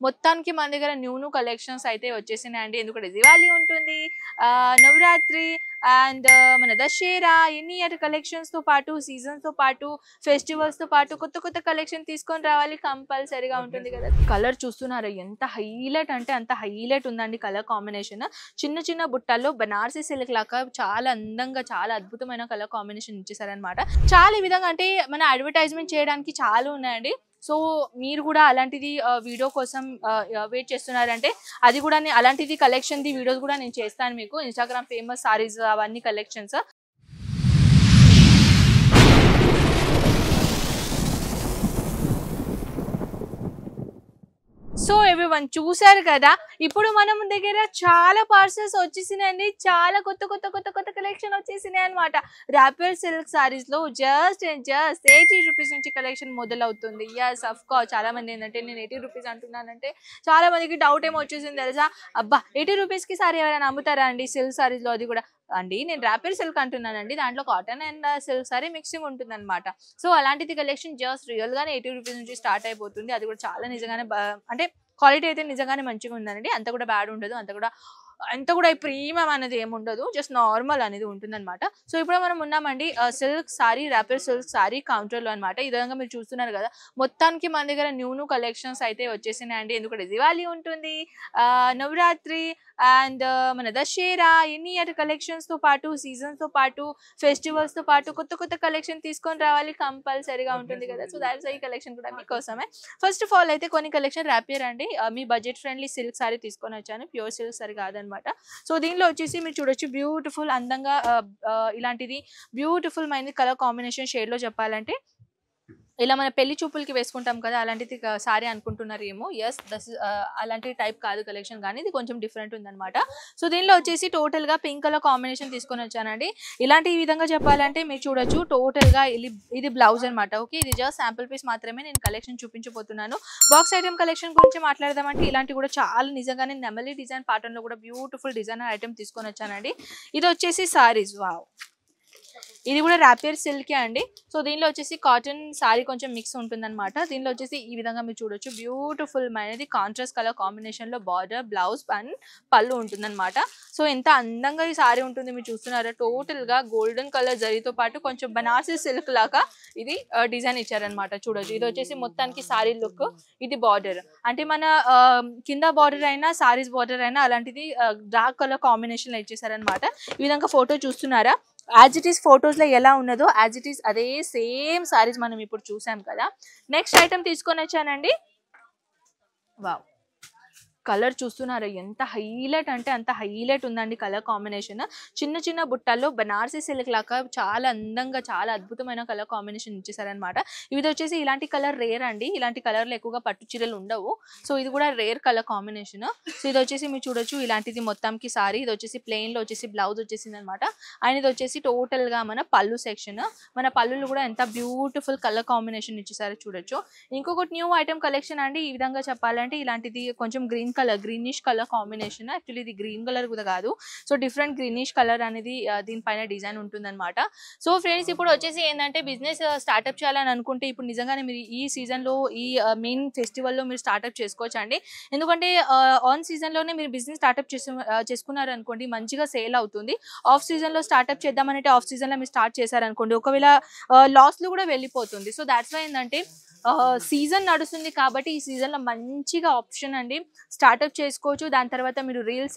మొత్తానికి మన దగ్గర న్యూ కలెక్షన్స్ అయితే వచ్చేసినాయండి. ఎందుకంటే దివాళీ ఉంటుంది, నవరాత్రి అండ్ మన దసరా, ఎన్ని ఇయర్ కలెక్షన్స్ తో పాటు సీజన్స్ తో పాటు ఫెస్టివల్స్ తో పాటు కొత్త కొత్త కలెక్షన్ తీసుకొని రావాలి కంపల్సరీగా ఉంటుంది కదా. కలర్ చూస్తున్నారు ఎంత హైలైట్ అంటే అంత హైలైట్ ఉందండి కలర్ కాంబినేషన్. చిన్న చిన్న బుట్టల్లో బనారసి సిల్క్ లాగా చాలా అందంగా చాలా అద్భుతమైన కలర్ కాంబినేషన్ ఇచ్చేసారనమాట. చాలా ఈ విధంగా అంటే మన అడ్వర్టైజ్మెంట్ చేయడానికి చాలా ఉన్నాయండి. సో మీరు కూడా అలాంటిది వీడియో కోసం వెయిట్ చేస్తున్నారంటే అది కూడా అలాంటిది కలెక్షన్ ది వీడియోస్ కూడా నేను చేస్తాను మీకు. ఇన్స్టాగ్రామ్ ఫేమస్ సారీస్ అవన్నీ కలెక్షన్స్. సో ఎవ్రీవన్ చూసారు కదా, ఇప్పుడు మనం దగ్గర చాలా పార్సల్స్ వచ్చేసినాయండి. చాలా కొత్త కొత్త కొత్త కొత్త కలెక్షన్ వచ్చేసినాయి అనమాట. ర్యాపర్ సిల్క్ సారీస్ లో జస్ట్ 80 రూపీస్ నుంచి కలెక్షన్ మొదలవుతుంది. ఎస్ అఫ్ కోర్స్ చాలా మంది ఏంటంటే నేను 80 రూపీస్ అంటున్నానంటే చాలా మందికి డౌట్ ఏమో వచ్చేసింది తెలుసా. అబ్బా 80 రూపీస్ కి సారీ ఎవరైనా అమ్ముతారా అండి సిల్క్ సారీస్ లో? అది కూడా అండి నేను ర్యాపర్ సిల్క్ అంటున్నానండి, దాంట్లో cotton and silk saree mixing ఉంటుంది అనమాట. సో అలాంటిది కలెక్షన్ జస్ట్ రియల్ గానే 80 రూపీస్ నుంచి స్టార్ట్ అయిపోతుంది. అది కూడా చాలా నిజంగానే అంటే క్వాలిటీ అయితే నిజంగానే మంచిగా ఉందండి. అంత కూడా బ్యాడ్ ఉండదు, అంత కూడా ప్రీమియం అనేది ఏమి ఉండదు, జస్ట్ నార్మల్ అనేది ఉంటుంది అనమాట. సో ఇప్పుడు మనం ఉన్నామండి silk saree, wrapper silk saree counter లో అనమాట. ఈ విధంగా మీరు చూస్తున్నారు కదా, మొత్తానికి మన దగ్గర న్యూ కలెక్షన్స్ అయితే వచ్చేసినాయండి. ఎందుకంటే దివాళీ ఉంటుంది, నవరాత్రి అండ్ మన దసరా, ఎన్ని ఇయర్ కలెక్షన్స్ తో పాటు సీజన్స్ తో పాటు ఫెస్టివల్స్ తో పాటు కొత్త కొత్త కలెక్షన్ తీసుకొని రావాలి కంపల్సరీగా ఉంటుంది కదా. సో దాట్స్ ఈ కలెక్షన్ కూడా మీకోసమే. ఫస్ట్ ఆఫ్ ఆల్ అయితే కొన్ని కలెక్షన్ ర్యాపియర్ అండి, మీ బడ్జెట్ ఫ్రెండ్లీ సిల్క్ సారీ తీసుకొని వచ్చాను, ప్యూర్ సిల్క్ సారీ కాదనమాట. సో దీనిలో వచ్చేసి మీరు చూడొచ్చు బ్యూటిఫుల్ అందంగా ఇలాంటిది బ్యూటిఫుల్ మైంది కలర్ కాంబినేషన్ షేడ్ లో చెప్పాలంటే ఇలా మన పెళ్లి చూపులకి వేసుకుంటాం కదా అలాంటిది సారీ అనుకుంటున్నారు ఏమో. ఎస్ అలాంటి టైప్ కాదు కలెక్షన్, కానీ ఇది కొంచెం డిఫరెంట్ ఉందన్నమాట. సో దీనిలో వచ్చేసి టోటల్ గా పింక్ కలర్ కాంబినేషన్ తీసుకొని వచ్చానండి. ఇలాంటి ఈ విధంగా చెప్పాలంటే మీరు చూడొచ్చు టోటల్ గా ఇది బ్లౌజ్ అనమాట. ఓకే, ఇది జస్ట్ శాంపుల్ పీస్ మాత్రమే, నేను కలెక్షన్ చూపించబోతున్నాను. బాక్స్ ఐటమ్ కలెక్షన్ గురించి మాట్లాడదామంటే ఇలాంటి కూడా చాలా నిజంగానే నెమలి డిజైన్ ప్యాటర్న్ లో కూడా బ్యూటిఫుల్ డిజైన్ ఐటమ్ తీసుకొని వచ్చానండి. ఇది వచ్చేసి సారీస్, వావ్, ఇది కూడా ర్యాపియర్ సిల్కే అండి. సో దీనిలో వచ్చేసి కాటన్ సారీ కొంచెం మిక్స్ ఉంటుంది అనమాట. దీనిలో వచ్చేసి ఈ విధంగా మీరు చూడొచ్చు బ్యూటిఫుల్ అనేది కాంట్రాస్ట్ కలర్ కాంబినేషన్ లో బార్డర్, బ్లౌజ్ అండ్ పళ్ళు ఉంటుంది అనమాట. సో ఎంత అందంగా ఈ సారీ ఉంటుంది మీరు చూస్తున్నారా. టోటల్ గా గోల్డెన్ కలర్ జరీతో పాటు కొంచెం బనారసి సిల్క్ లాగా ఇది డిజైన్ ఇచ్చారనమాట. చూడొచ్చు ఇది వచ్చేసి మొత్తానికి సారీ లుక్, ఇది బార్డర్ అంటే మన కింద బార్డర్ అయినా సారీస్ బార్డర్ అయినా అలాంటిది డార్క్ కలర్ కాంబినేషన్ లో ఇచ్చేసారనమాట. ఈ విధంగా ఫోటో చూస్తున్నారా, యాజ్ ఇట్ ఈస్ ఫొటోస్ లో ఎలా ఉన్నదో యాజ్ ఇట్ ఈస్ అదే సేమ్ సారీస్ మనం ఇప్పుడు చూసాం కదా. నెక్స్ట్ ఐటమ్ తీసుకొని వచ్చానండి, వావ్, కలర్ చూస్తున్నారు ఎంత హైలైట్ అంటే అంత హైలైట్ ఉందండి కలర్ కాంబినేషన్. చిన్న చిన్న బుట్టల్లో బనారసి సిల్క్ లాగా చాలా అందంగా చాలా అద్భుతమైన కలర్ కాంబినేషన్ ఇచ్చేసారనమాట. ఇది వచ్చేసి ఇలాంటి కలర్ రేర్ అండి, ఇలాంటి కలర్లు ఎక్కువగా పట్టు చీరలు ఉండవు. సో ఇది కూడా రేర్ కలర్ కాంబినేషన్. సో ఇది వచ్చేసి మీరు చూడొచ్చు ఇలాంటిది మొత్తంకి సారీ, ఇది వచ్చేసి ప్లెయిన్ లో వచ్చేసి బ్లౌజ్ వచ్చేసింది అనమాట. అండ్ ఇది వచ్చేసి టోటల్ గా మన పళ్ళు సెక్షన్, మన పళ్ళులు కూడా ఎంత బ్యూటిఫుల్ కలర్ కాంబినేషన్ ఇచ్చేసారో చూడొచ్చు. ఇంకొకటి న్యూ ఐటమ్ కలెక్షన్ అండి. ఈ విధంగా చెప్పాలంటే ఇలాంటిది కొంచెం గ్రీనిష్ కలర్ కాంబినేషన్, యాక్చువల్లీ ఇది గ్రీన్ కలర్ కూడా కాదు, సో డిఫరెంట్ గ్రీనిష్ కలర్ అనేది దీనిపైన డిజైన్ ఉంటుంది అనమాట. సో ఫ్రెండ్స్ ఇప్పుడు వచ్చేసి ఏంటంటే బిజినెస్ స్టార్ట్అప్ చేయాలని అనుకుంటే ఇప్పుడు నిజంగానే మీరు ఈ సీజన్ లో ఈ మెయిన్ ఫెస్టివల్ లో మీరు స్టార్ట్అప్ చేసుకోవచ్చు అండి. ఎందుకంటే ఆన్ సీజన్ లోనే మీరు బిజినెస్ స్టార్ట్అప్ చేసుకున్నారు అనుకోండి మంచిగా సేల్ అవుతుంది. ఆఫ్ సీజన్ లో స్టార్ట్అప్ చేద్దామంటే ఆఫ్ సీజన్ లో మీరు స్టార్ట్ చేశారనుకోండి ఒకవేళ లాస్ లో కూడా వెళ్ళిపోతుంది. సో దాట్స్ వై ఏంటంటే సీజన్ నడుస్తుంది కాబట్టి ఈ సీజన్ లో మంచిగా ఆప్షన్ అండి, స్టార్ట్అప్ చేసుకోవచ్చు. దాని తర్వాత మీరు రీల్స్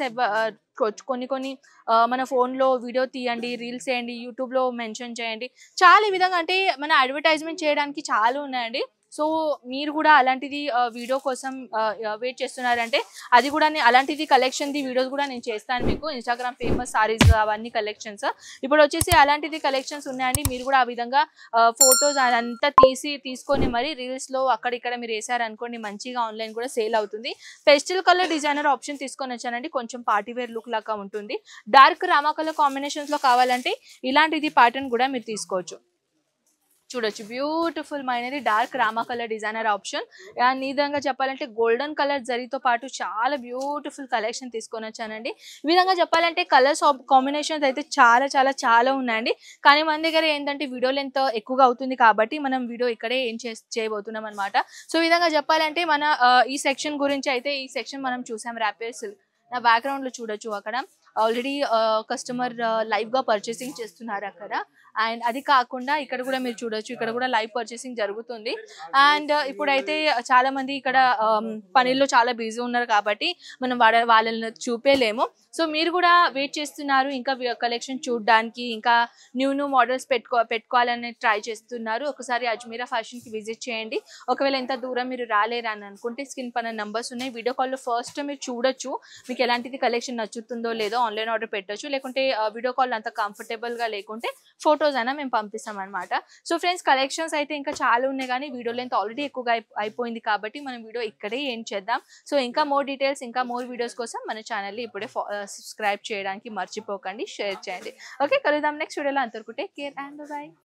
కొన్ని మన ఫోన్లో వీడియో తీయండి, రీల్స్ చేయండి, యూట్యూబ్లో మెన్షన్ చేయండి. చాలా ఈ విధంగా అంటే మన అడ్వర్టైజ్మెంట్ చేయడానికి చాలా ఉన్నాయండి. సో మీరు కూడా అలాంటిది వీడియో కోసం వెయిట్ చేస్తున్నారంటే అది కూడా అలాంటిది కలెక్షన్ ది వీడియోస్ కూడా నేను చేస్తాను మీకు. ఇన్స్టాగ్రామ్ ఫేమస్ సారీస్ అవన్నీ కలెక్షన్స్ ఇప్పుడు వచ్చేసి అలాంటిది కలెక్షన్స్ ఉన్నాయండి. మీరు కూడా ఆ విధంగా ఫొటోస్ అదంతా తీసుకొని మరి రీల్స్ లో అక్కడిక్కడ మీరు వేసారనుకోండి మంచిగా ఆన్లైన్ కూడా సేల్ అవుతుంది. పెస్టల్ కలర్ డిజైనర్ ఆప్షన్ తీసుకొని వచ్చానండి, కొంచెం పార్టీ వేర్ లుక్ లాగా ఉంటుంది. డార్క్ రామా కలర్ కాంబినేషన్స్ లో కావాలంటే ఇలాంటిది ప్యాటర్న్ కూడా మీరు తీసుకోవచ్చు. చూడొచ్చు బ్యూటిఫుల్ మైనది dark Rama colour designer option. And ఈ విధంగా చెప్పాలంటే గోల్డెన్ కలర్ జరీతో పాటు చాలా బ్యూటిఫుల్ కలెక్షన్ తీసుకొని వచ్చానండి. ఈ విధంగా చెప్పాలంటే కలర్స్ కాంబినేషన్స్ అయితే చాలా ఉన్నాయండి. కానీ మన దగ్గర ఏంటంటే వీడియో లెంత్ ఎక్కువగా అవుతుంది కాబట్టి మనం వీడియో ఇక్కడే ఏం చేయబోతున్నాం అనమాట. సో ఈ విధంగా చెప్పాలంటే మన ఈ సెక్షన్ గురించి అయితే ఈ సెక్షన్ మనం చూసాం రాపియర్ సిల్క్. నా బ్యాక్గ్రౌండ్ లో చూడొచ్చు అక్కడ ఆల్రెడీ కస్టమర్ లైవ్ గా పర్చేసింగ్ చేస్తున్నారు అక్కడ. అండ్ అది కాకుండా ఇక్కడ కూడా మీరు చూడొచ్చు, ఇక్కడ కూడా లైవ్ పర్చేసింగ్ జరుగుతుంది. అండ్ ఇప్పుడైతే చాలా మంది ఇక్కడ పనిలో చాలా బిజీ ఉన్నారు కాబట్టి మనం వాళ్ళని చూపేలేము. సో మీరు కూడా వెయిట్ చేస్తున్నారు ఇంకా కలెక్షన్ చూడడానికి, ఇంకా న్యూ మోడల్స్ పెట్టుకోవాలని ట్రై చేస్తున్నారు. ఒకసారి అజ్మీరా ఫ్యాషన్ కి విజిట్ చేయండి. ఒకవేళ ఎంత దూరం మీరు రాలేరు అని అనుకుంటే స్క్రీన్ పైన నంబర్స్ ఉన్నాయి. వీడియో కాల్లో ఫస్ట్ మీరు చూడొచ్చు, మీకు ఎలాంటిది కలెక్షన్ నచ్చుతుందో లేదో ఆన్లైన్ ఆర్డర్ పెట్టొచ్చు. లేకుంటే వీడియో కాల్ అంత కంఫర్టబుల్ గా లేకుంటే ఫొటోస్ అయినా మేము పంపిస్తాం అనమాట. సో ఫ్రెండ్స్ కలెక్షన్స్ అయితే ఇంకా చాలా ఉన్నాయి కానీ వీడియో లెంత్ ఆల్రెడీ ఎక్కువగా అయిపోయింది కాబట్టి మనం వీడియో ఇక్కడే ఏం చేద్దాం. సో ఇంకా మోర్ డీటెయిల్స్, ఇంకా మోర్ వీడియోస్ కోసం మన ఛానల్ని ఇప్పుడే సబ్స్క్రైబ్ చేయడానికి మర్చిపోకండి, షేర్ చేయండి. ఓకే, కలుద్దాం నెక్స్ట్ వీడియోలో. అంతవరకు టేక్ కేర్ అండ్ బై.